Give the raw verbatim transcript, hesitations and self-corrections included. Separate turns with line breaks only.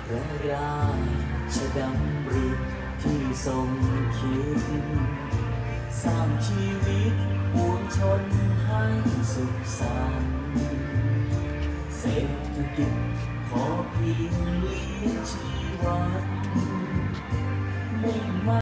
พระราชดำริที่ทรงคิดสร้างชีวิตปวงชนให้สุขสันต์เศรษฐกิจพอเพียงเลี้ยงชีวัน